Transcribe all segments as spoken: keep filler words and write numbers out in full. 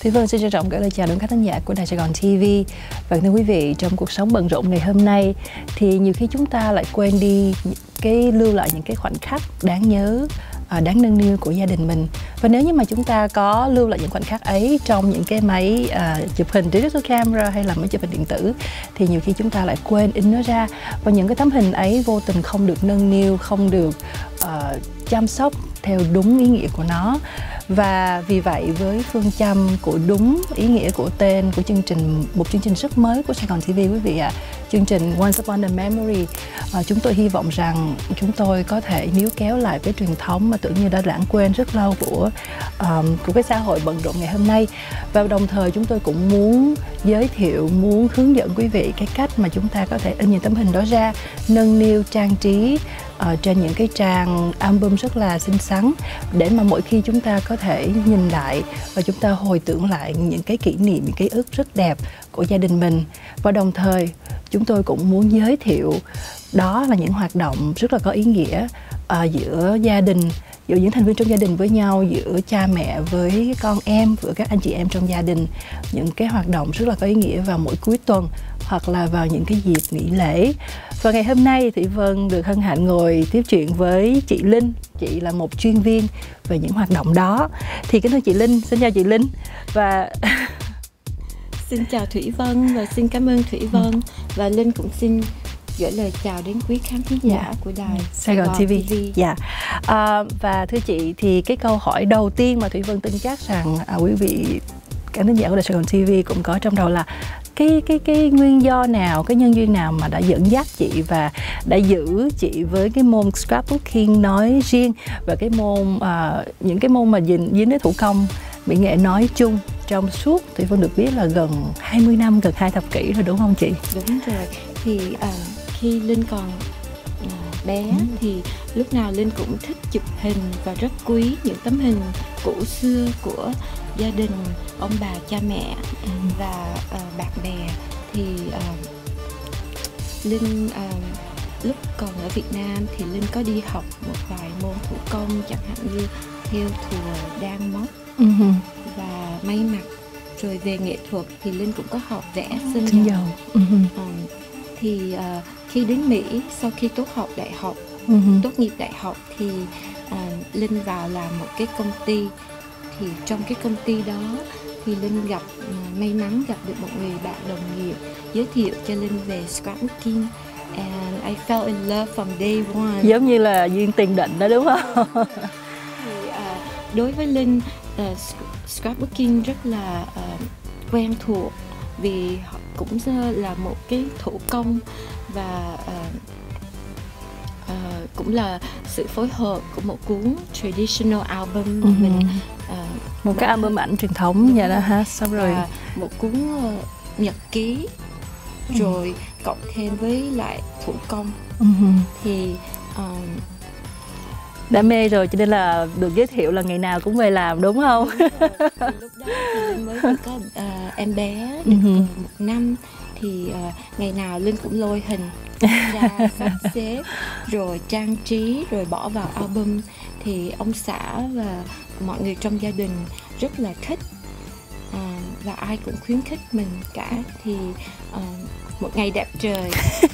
Thúy Vân xin trân trọng gửi lời chào đến các khán giả của Đài Sài Gòn ti vi. Và thưa quý vị, trong cuộc sống bận rộn ngày hôm nay thì nhiều khi chúng ta lại quên đi cái lưu lại những cái khoảnh khắc đáng nhớ, đáng nâng niu của gia đình mình. Và nếu như mà chúng ta có lưu lại những khoảnh khắc ấy trong những cái máy uh, chụp hình digital camera hay là máy chụp hình điện tử thì nhiều khi chúng ta lại quên in nó ra, và những cái tấm hình ấy vô tình không được nâng niu, không được uh, chăm sóc theo đúng ý nghĩa của nó. Và vì vậy với phương châm của đúng ý nghĩa của tên của chương trình, một chương trình rất mới của Sài Gòn ti vi quý vị ạ, à, chương trình Once Upon a Memory, à, chúng tôi hy vọng rằng chúng tôi có thể níu kéo lại cái truyền thống mà tưởng như đã lãng quên rất lâu của um, của cái xã hội bận rộn ngày hôm nay. Và đồng thời chúng tôi cũng muốn giới thiệu, muốn hướng dẫn quý vị cái cách mà chúng ta có thể in những tấm hình đó ra, nâng niu, trang trí Uh, trên những cái trang album rất là xinh xắn, để mà mỗi khi chúng ta có thể nhìn lại và chúng ta hồi tưởng lại những cái kỷ niệm, những ký ức rất đẹp của gia đình mình. Và đồng thời chúng tôi cũng muốn giới thiệu đó là những hoạt động rất là có ý nghĩa uh, giữa gia đình, giữa những thành viên trong gia đình với nhau, giữa cha mẹ với con em, giữa các anh chị em trong gia đình. Những cái hoạt động rất là có ý nghĩa vào mỗi cuối tuần hoặc là vào những cái dịp nghỉ lễ. Và ngày hôm nay thì Vân được hân hạnh ngồi tiếp chuyện với chị Linh. Chị là một chuyên viên về những hoạt động đó. Thì kính thưa chị Linh, xin chào chị Linh. Và xin chào Thủy Vân và xin cảm ơn Thủy Vân. Và Linh cũng xin gửi lời chào đến quý khán thính giả yeah. của đài Sài Gòn ti vi. Dạ. À, và thưa chị, thì cái câu hỏi đầu tiên mà Thủy Vân tin chắc rằng à, quý vị khán thính giả của đài Sài Gòn ti vi cũng có trong đầu là cái cái cái nguyên do nào, cái nhân duyên nào mà đã dẫn dắt chị và đã giữ chị với cái môn scrapbooking nói riêng và cái môn uh, những cái môn mà dính dính đến thủ công mỹ nghệ nói chung trong suốt thì Vân được biết là gần hai mươi năm, gần hai thập kỷ rồi đúng không chị? Đúng rồi. Thì uh, khi Linh còn uh, bé ừ. thì lúc nào Linh cũng thích chụp hình và rất quý những tấm hình cũ xưa của gia đình, ông bà, cha mẹ ừ. và uh, bạn bè. Thì uh, Linh uh, lúc còn ở Việt Nam thì Linh có đi học một vài môn thủ công, chẳng hạn như thêu thùa, đan móc ừ. và may mặc. Rồi về nghệ thuật thì Linh cũng có học vẽ sơn dầu. Ừ. Um, thì uh, khi đến Mỹ, sau khi tốt học đại học, ừ. tốt nghiệp đại học thì uh, Linh vào làm một cái công ty. Thì trong cái công ty đó thì Linh gặp uh, may mắn gặp được một người bạn đồng nghiệp giới thiệu cho Linh về scrapbooking, and I fell in love from day one. Giống như là duyên tiền định đó đúng không? Thì uh, đối với Linh, uh, scrapbooking rất là uh, quen thuộc vì cũng là một cái thủ công và uh, uh, cũng là sự phối hợp của một cuốn traditional album mà uh-huh. mình uh, một cái album ảnh truyền thống vậy đó ha, xong rồi một cuốn uh, nhật ký uh-huh. rồi cộng thêm với lại thủ công uh-huh. thì uh, đã mê rồi cho nên là được giới thiệu là ngày nào cũng về làm đúng không? Đúng rồi. Thì lúc đó thì Linh mới có uh, em bé được uh-huh. một năm thì uh, ngày nào Linh cũng lôi hình ra sắp xếp rồi trang trí rồi bỏ vào album. Thì ông xã và mọi người trong gia đình rất là thích uh, và ai cũng khuyến khích mình cả. Thì uh, một ngày đẹp trời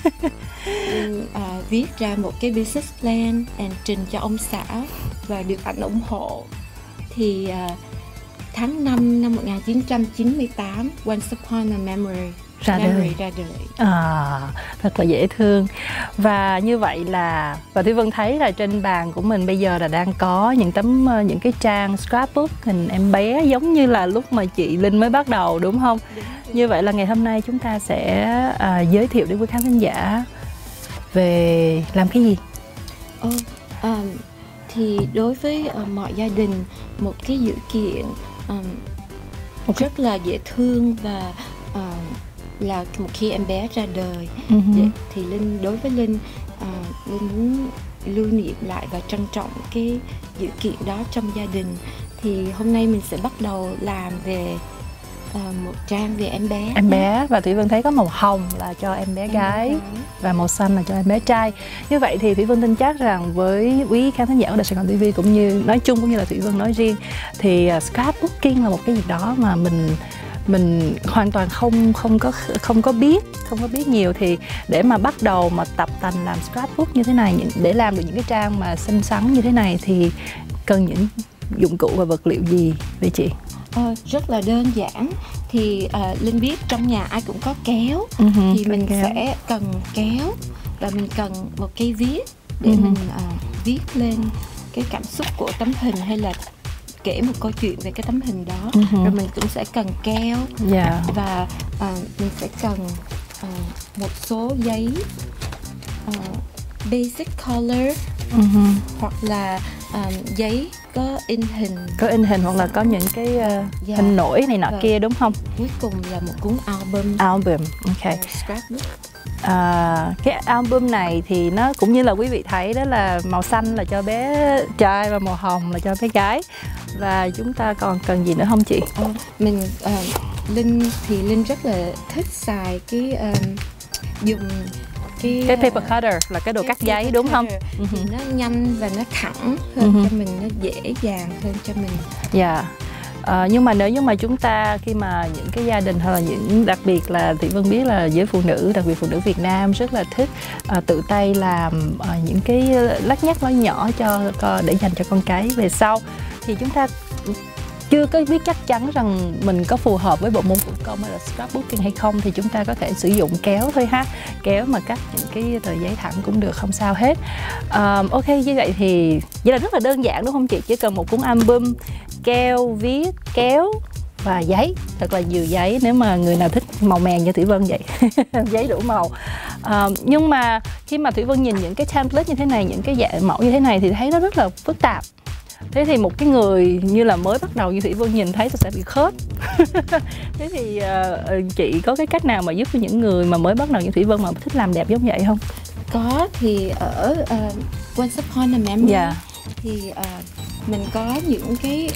Linh uh, viết ra một cái business plan and trình cho ông xã và được ảnh ủng hộ. Thì uh, tháng năm năm một nghìn chín trăm chín mươi tám, Once Upon a Memory ra Memory đời. ra đời. À, thật là dễ thương. Và như vậy là và Thúy Vân thấy là trên bàn của mình bây giờ là đang có những tấm những cái trang scrapbook hình em bé giống như là lúc mà chị Linh mới bắt đầu đúng không? Đúng, đúng. Như vậy là ngày hôm nay chúng ta sẽ à, giới thiệu đến quý khán thính giả về làm cái gì? Ờ, à, thì đối với uh, mọi gia đình, một cái dữ kiện um, okay. rất là dễ thương và uh, là một khi em bé ra đời uh-huh. thì Linh đối với Linh uh, Linh muốn lưu niệm lại và trân trọng cái dữ kiện đó trong gia đình. Thì hôm nay mình sẽ bắt đầu làm về à, một trang về em bé. Em bé, và Thủy Vân thấy có màu hồng là cho em bé Em gái bé. và màu xanh là cho em bé trai. Như vậy thì Thủy Vân tin chắc rằng với quý khán thính giả của Đài Sài Gòn ti vi cũng như nói chung cũng như là Thủy Vân nói riêng thì uh, scrapbooking là một cái gì đó mà mình mình hoàn toàn không không có không có biết không có biết nhiều. Thì để mà bắt đầu mà tập tành làm scrapbook như thế này, để làm được những cái trang mà xinh xắn như thế này thì cần những dụng cụ và vật liệu gì vậy chị? Ờ, rất là đơn giản. Thì uh, Linh biết trong nhà ai cũng có kéo, uh-huh, thì mình kéo. sẽ cần kéo và mình cần một cây viết để uh-huh. mình uh, viết lên cái cảm xúc của tấm hình hay là kể một câu chuyện về cái tấm hình đó. Uh-huh. Rồi mình cũng sẽ cần keo, yeah. và uh, mình sẽ cần uh, một số giấy uh, basic color, uh-huh. hoặc là uh, giấy có in hình có in hình hoặc là có những cái uh, yeah. hình nổi này nọ, và kia đúng không? Cuối cùng là một cuốn album. Album, ok. Uh, scrapbook. À, cái album này thì nó cũng như là quý vị thấy đó, là màu xanh là cho bé trai và màu hồng là cho bé gái. Và chúng ta còn cần gì nữa không chị? Ờ, mình uh, Linh thì Linh rất là thích xài cái um, dùng cái, cái paper cutter là cái đồ cắt giấy đúng không? Thì uh-huh. nó nhanh và nó thẳng hơn, uh-huh. cho mình, nó dễ dàng hơn cho mình. Dạ. Yeah. À, nhưng mà nếu như mà chúng ta khi mà những cái gia đình hoặc là những, đặc biệt là Thị Vân biết là giới phụ nữ, đặc biệt phụ nữ Việt Nam rất là thích à, tự tay làm à, những cái lắt nhắt nói nhỏ cho, cho để dành cho con cái về sau, thì chúng ta chưa có biết chắc chắn rằng mình có phù hợp với bộ môn thủ công hay là scrapbooking hay không, thì chúng ta có thể sử dụng kéo thôi ha. Kéo mà cắt những cái tờ giấy thẳng cũng được, không sao hết. uh, Ok, như vậy thì vậy là rất là đơn giản đúng không chị? Chỉ cần một cuốn album, keo, viết, kéo và giấy. Thật là nhiều giấy nếu mà người nào thích màu mèn như Thủy Vân vậy. Giấy đủ màu. uh, Nhưng mà khi mà Thủy Vân nhìn những cái template như thế này, những cái dạng mẫu như thế này thì thấy nó rất là phức tạp. Thế thì một cái người như là mới bắt đầu như Thủy Vân nhìn thấy sẽ bị khớp. Thế thì uh, chị có cái cách nào mà giúp cho những người mà mới bắt đầu như Thủy Vân mà thích làm đẹp giống vậy không? Có, thì ở uh, Once Upon a Memory, yeah. thì uh, mình có những cái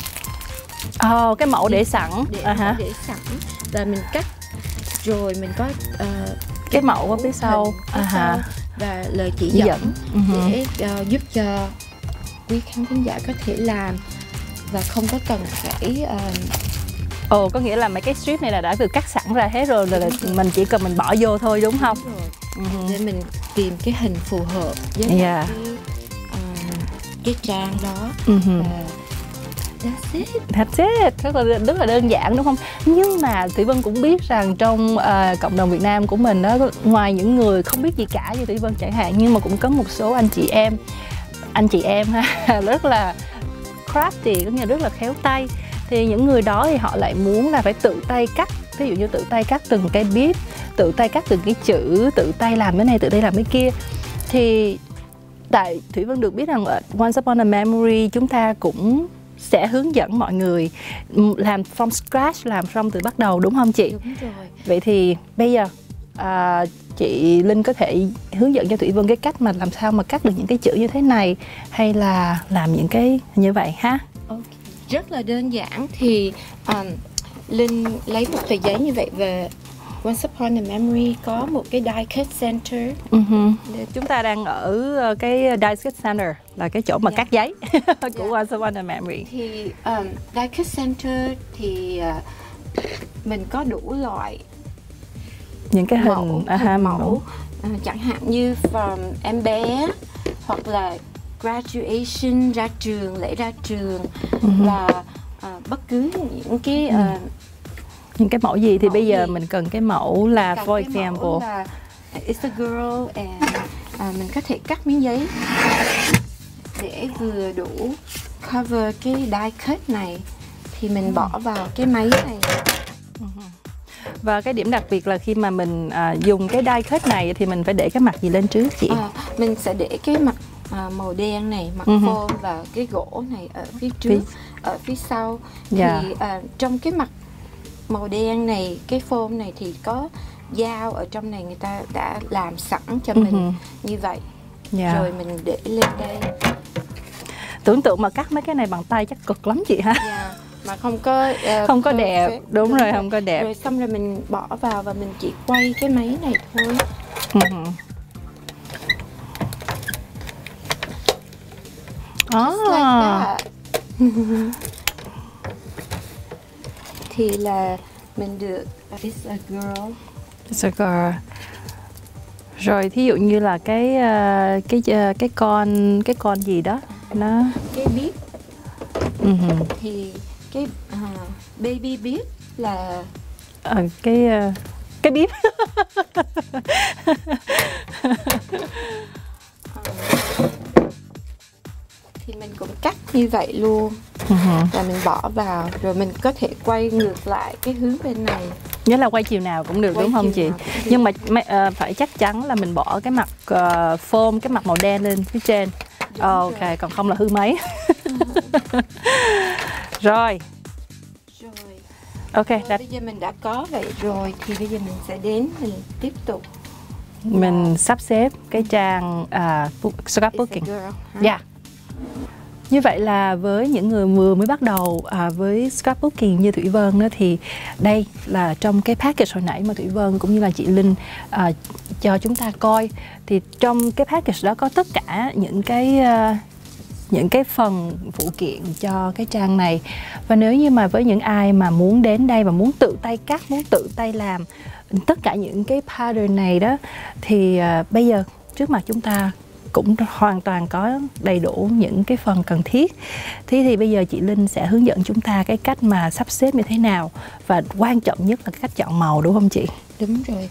uh, oh, cái mẫu để sẵn, để, uh -huh. để sẵn và mình cắt rồi mình có uh, cái mẫu ở phía sau, phía uh -huh. sau và lời chỉ dẫn, dẫn. Uh -huh. để uh, giúp cho quý khán thính giả có thể làm và không có cần phải uh... ồ, có nghĩa là mấy cái strip này là đã được cắt sẵn ra hết rồi, là, là mình chỉ cần mình bỏ vô thôi đúng không? Đúng rồi. Uh-huh. Để mình tìm cái hình phù hợp với yeah. cái, uh, cái trang đó. Uh-huh. uh, That's it. That's it. Rất là, rất là đơn giản đúng không? Nhưng mà Thủy Vân cũng biết rằng trong uh, cộng đồng Việt Nam của mình đó, ngoài những người không biết gì cả như Thủy Vân chẳng hạn, nhưng mà cũng có một số anh chị em anh chị em ha, rất là crafty, có nghĩa là rất là khéo tay. Thì những người đó thì họ lại muốn là phải tự tay cắt, ví dụ như tự tay cắt từng cái bip, tự tay cắt từng cái chữ, tự tay làm cái này, tự tay làm cái kia. Thì tại Thủy Vân được biết rằng ở Once Upon a Memory chúng ta cũng sẽ hướng dẫn mọi người làm from scratch, làm from từ bắt đầu đúng không chị? Đúng rồi. Vậy thì bây giờ à, chị Linh có thể hướng dẫn cho Thủy Vân cái cách mà làm sao mà cắt được những cái chữ như thế này, hay là làm những cái như vậy ha? Okay. Rất là đơn giản. Thì um, Linh lấy một tờ giấy như vậy về Once Upon a Memory có một cái die cut center. Uh-huh. Chúng ta đang ở cái die cut center là cái chỗ mà yeah. cắt giấy của yeah. Once Upon a Memory. Thì um, die cut center thì uh, mình có đủ loại những cái hình mẫu, à, hình mẫu. Uh, chẳng hạn như from em bé, hoặc là graduation, ra trường, lễ ra trường, uh-huh. và uh, bất cứ những cái uh, uh-huh. những cái mẫu gì thì mẫu bây giờ gì? Mình cần cái mẫu là cần for cái example mẫu là it's a girl, and uh, mình có thể cắt miếng giấy để vừa đủ cover cái die cut này, thì mình bỏ vào cái máy này. Và cái điểm đặc biệt là khi mà mình à, dùng cái die cut này thì mình phải để cái mặt gì lên trước chị? À, mình sẽ để cái mặt à, màu đen này, mặt uh-huh. foam, và cái gỗ này ở phía trước, phía... ở phía sau. Yeah. Thì à, trong cái mặt màu đen này, cái foam này thì có dao ở trong này, người ta đã làm sẵn cho uh-huh. mình như vậy. Yeah. Rồi mình để lên đây. Tưởng tượng mà cắt mấy cái này bằng tay chắc cực lắm chị ha? Yeah. mà không có uh, không có đẹp. perfect. Đúng, Đúng rồi, rồi. không có đẹp. Rồi xong rồi mình bỏ vào và mình chỉ quay cái máy này thôi. Uh-huh. Just like Ah. that. Thì là mình được It's a girl. It's a girl. Rồi thí dụ như là cái ờ, cái ờ, cái con cái con gì đó nó Cái bếp uh-huh. thì cái uh, baby bếp là Ờ, cái ờ, cái bếp. thì mình cũng cắt như vậy luôn. Uh-huh. Và mình bỏ vào rồi mình có thể quay ngược lại cái hướng bên này. Nhớ là quay chiều nào cũng được Quay đúng không chiều chị? nào cũng được. Nhưng mà uh, phải chắc chắn là mình bỏ cái mặt uh, foam, cái mặt màu đen lên phía trên. Đúng Ok, rồi. còn không là hư máy. Rồi, Rồi. ok, Rồi, đặt bây giờ mình đã có vậy rồi thì bây giờ mình sẽ đến mình tiếp tục. mình sắp xếp cái trang uh, scrapbooking. It's a girl, hả? Dạ. Như vậy là với những người vừa mới bắt đầu à, với scrapbooking như Thủy Vân đó, thì đây là trong cái package hồi nãy mà Thủy Vân cũng như là chị Linh à, cho chúng ta coi, thì trong cái package đó có tất cả những cái uh, những cái phần phụ kiện cho cái trang này. Và nếu như mà với những ai mà muốn đến đây và muốn tự tay cắt, muốn tự tay làm tất cả những cái pattern này đó, thì uh, bây giờ trước mặt chúng ta cũng hoàn toàn có đầy đủ những cái phần cần thiết. Thế thì bây giờ chị Linh sẽ hướng dẫn chúng ta cái cách mà sắp xếp như thế nào, và quan trọng nhất là cái cách chọn màu, đúng không chị? Đúng rồi.